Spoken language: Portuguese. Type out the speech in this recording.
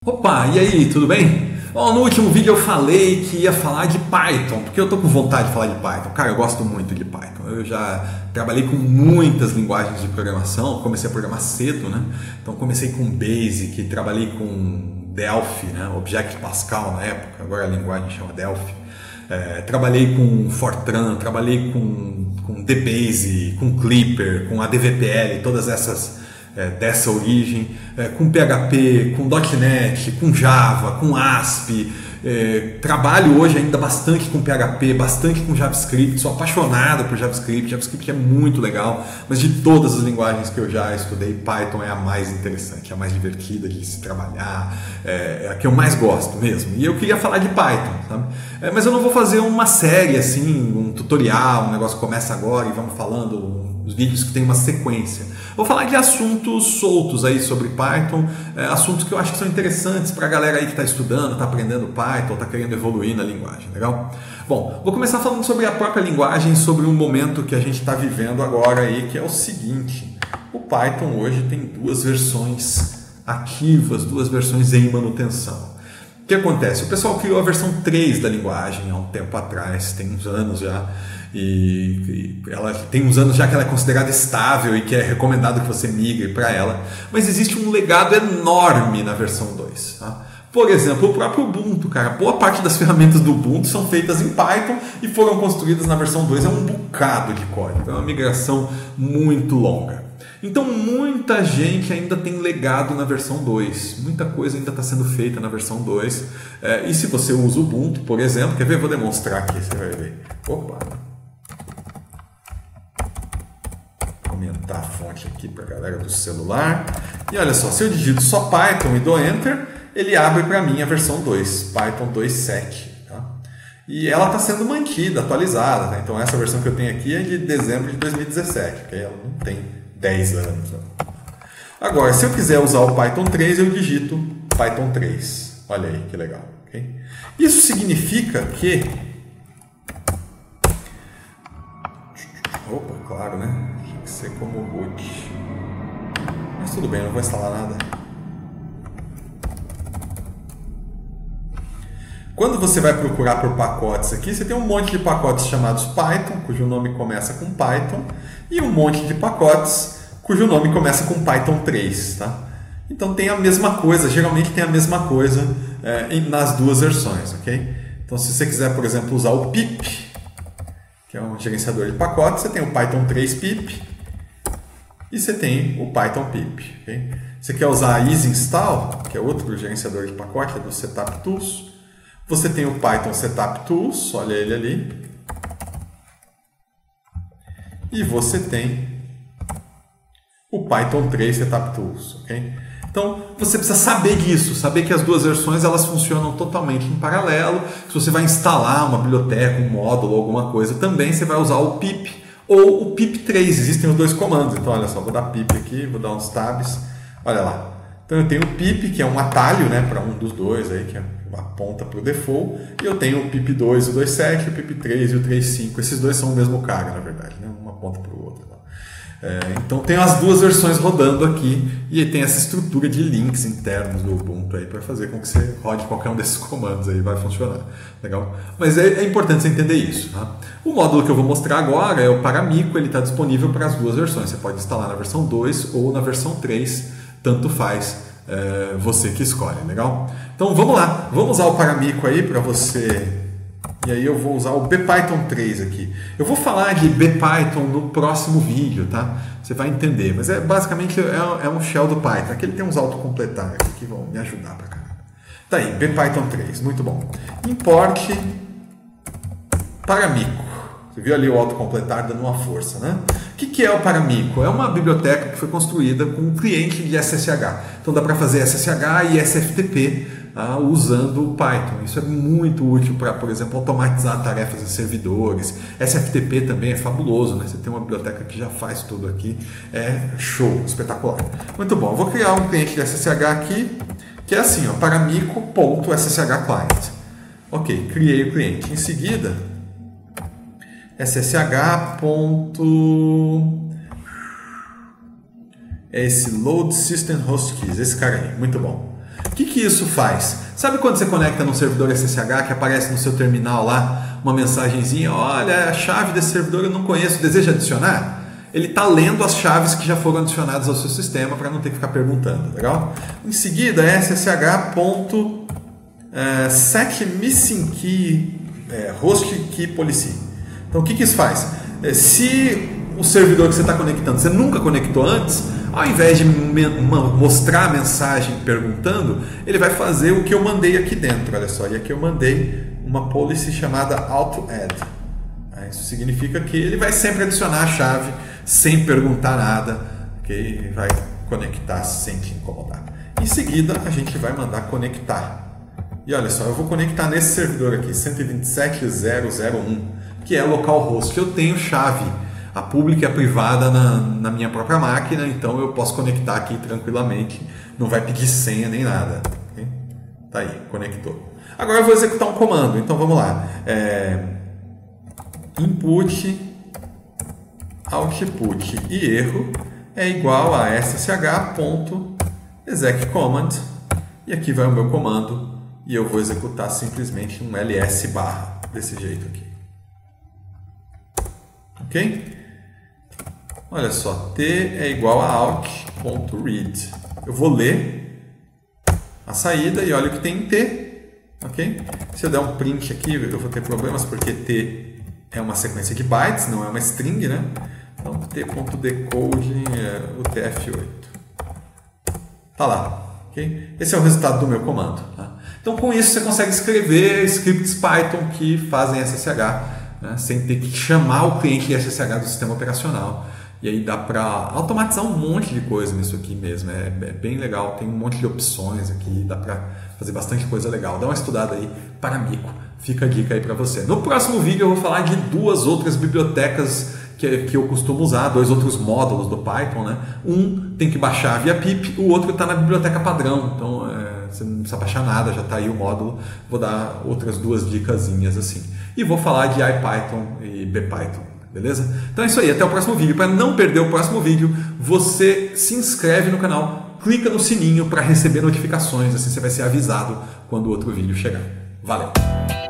Opa, e aí, tudo bem? Bom, no último vídeo eu falei que ia falar de Python, porque eu tô com vontade de falar de Python. Cara, eu gosto muito de Python. Eu já trabalhei com muitas linguagens de programação, comecei a programar cedo, né? Então comecei com Basic, trabalhei com Delphi, né? Object Pascal na época, agora a linguagem chama Delphi. Trabalhei com Fortran, trabalhei com DBase, com Clipper, com ADVPL, todas essas dessa origem, com PHP, com .NET, com Java, com ASP. Trabalho hoje ainda bastante com PHP, bastante com JavaScript, sou apaixonado por JavaScript. JavaScript é muito legal, mas de todas as linguagens que eu já estudei, Python é a mais interessante, a mais divertida de se trabalhar, é a que eu mais gosto mesmo. E eu queria falar de Python, sabe? Mas eu não vou fazer uma série assim, um tutorial, um negócio que começa agora e vamos falando, os vídeos que tem uma sequência. Vou falar de assuntos soltos aí sobre Python, assuntos que eu acho que são interessantes para a galera aí que está estudando, está aprendendo Python, está querendo evoluir na linguagem, legal? Bom, vou começar falando sobre a própria linguagem, sobre um momento que a gente está vivendo agora aí, que é o seguinte: o Python hoje tem duas versões ativas, duas versões em manutenção. O que acontece? O pessoal criou a versão 3 da linguagem há um tempo atrás, tem uns anos já, e ela tem uns anos já que ela é considerada estável e que é recomendado que você migre para ela, mas existe um legado enorme na versão 2. Tá? Por exemplo, o próprio Ubuntu, cara, boa parte das ferramentas do Ubuntu são feitas em Python e foram construídas na versão 2, é um bocado de código, é uma migração muito longa. Então muita gente ainda tem legado na versão 2, muita coisa ainda está sendo feita na versão 2, e se você usa o Ubuntu, por exemplo, quer ver? Vou demonstrar aqui, você vai ver. Opa! Aumentar a fonte aqui para a galera do celular. E olha só, se eu digito só Python e dou Enter, ele abre para mim a versão 2, Python 2.7. Tá? E ela está sendo mantida, atualizada. Tá? Então essa versão que eu tenho aqui é de dezembro de 2017, porque ela não tem 10 anos. Né? Agora, se eu quiser usar o Python 3, eu digito Python 3. Olha aí, que legal. Okay? Isso significa que... Opa, claro, né? Tinha que ser como root. Mas tudo bem, não vou instalar nada. Quando você vai procurar por pacotes aqui, você tem um monte de pacotes chamados Python, cujo nome começa com Python, e um monte de pacotes cujo nome começa com Python 3. Tá? Então tem a mesma coisa, geralmente tem a mesma coisa nas duas versões. Okay? Então se você quiser, por exemplo, usar o pip, que é um gerenciador de pacotes, você tem o Python 3 pip e você tem o Python pip. Okay? Você quer usar a easy install, que é outro gerenciador de pacote, é do Setup Tools. Você tem o Python Setup Tools, olha ele ali. E você tem o Python 3 Setup Tools. Okay? Então, você precisa saber disso, saber que as duas versões elas funcionam totalmente em paralelo. Se você vai instalar uma biblioteca, um módulo, alguma coisa, também você vai usar o pip ou o pip3. Existem os dois comandos. Então, olha só, vou dar pip aqui, vou dar uns tabs. Olha lá. Então, eu tenho o pip, que é um atalho, né, para um dos dois, aí, que aponta para o default. E eu tenho o pip2 e o 2.7, o pip3 e o 3.5. Esses dois são o mesmo cara, na verdade, né? Um aponta para o outro. Então tem as duas versões rodando aqui e tem essa estrutura de links internos do Ubuntu aí para fazer com que você rode qualquer um desses comandos aí, vai funcionar. Legal? Mas é importante você entender isso. Tá? O módulo que eu vou mostrar agora é o Paramico, ele está disponível para as duas versões. Você pode instalar na versão 2 ou na versão 3, tanto faz, você que escolhe. Legal? Então vamos lá, vamos usar o Paramico aí para você... E aí eu vou usar o BPython 3 aqui. Eu vou falar de BPython no próximo vídeo, tá? Você vai entender. Mas basicamente é um shell do Python. Aqui ele tem uns autocompletar aqui que vão me ajudar pra caramba. Tá aí, BPython 3, muito bom. Importe Paramico. Você viu ali o autocompletar dando uma força, né? O que é o Paramico? É uma biblioteca que foi construída com um cliente de SSH. Então dá para fazer SSH e SFTP usando o Python. Isso é muito útil para, por exemplo, automatizar tarefas em servidores. SFTP também é fabuloso, né? Você tem uma biblioteca que já faz tudo aqui. É show, espetacular. Muito bom. Eu vou criar um cliente de SSH aqui, que é assim, ó, paramico.sshclient. Ok, criei o cliente. Em seguida, ssh. É esse load system host keys, esse cara aí, muito bom. que isso faz? Sabe quando você conecta num servidor SSH que aparece no seu terminal lá uma mensagenzinha, olha, a chave desse servidor eu não conheço, deseja adicionar? Ele está lendo as chaves que já foram adicionadas ao seu sistema para não ter que ficar perguntando, legal? Em seguida, ssh.secMissingKey host key policy. Então o que isso faz? Se o servidor que você está conectando, você nunca conectou antes, ao invés de mostrar a mensagem perguntando, ele vai fazer o que eu mandei aqui dentro, olha só. E aqui eu mandei uma policy chamada auto-add. Isso significa que ele vai sempre adicionar a chave sem perguntar nada, ok? Vai conectar sem te incomodar. Em seguida, a gente vai mandar conectar. E olha só, eu vou conectar nesse servidor aqui, 127.0.0.1, que é localhost. Eu tenho chave, a pública e a privada na minha própria máquina, então eu posso conectar aqui tranquilamente, não vai pedir senha nem nada. Okay? Tá aí, conectou. Agora eu vou executar um comando, então vamos lá. Input, output e erro é igual a ssh.execCommand, e aqui vai o meu comando. E eu vou executar simplesmente um ls barra, desse jeito aqui. Ok? Olha só, t é igual a out.read. Eu vou ler a saída e olha o que tem em t. Ok? Se eu der um print aqui, eu vou ter problemas porque t é uma sequência de bytes, não é uma string, né? Então, t.decode é o tf8. Tá lá. Okay? Esse é o resultado do meu comando. Tá? Então, com isso, você consegue escrever scripts Python que fazem SSH, né? Sem ter que chamar o cliente de SSH do sistema operacional. E aí dá para automatizar um monte de coisa nisso aqui mesmo. É bem legal, tem um monte de opções aqui, dá para fazer bastante coisa legal. Dá uma estudada aí para mico. Fica a dica aí para você. No próximo vídeo eu vou falar de duas outras bibliotecas que eu costumo usar, dois outros módulos do Python, né? Um tem que baixar via pip, o outro está na biblioteca padrão, então você não precisa baixar nada, já está aí o módulo. Vou dar outras duas dicasinhas assim. E vou falar de IPython e BPython, beleza? Então é isso aí, até o próximo vídeo. Para não perder o próximo vídeo, você se inscreve no canal, clica no sininho para receber notificações, assim você vai ser avisado quando o outro vídeo chegar. Valeu!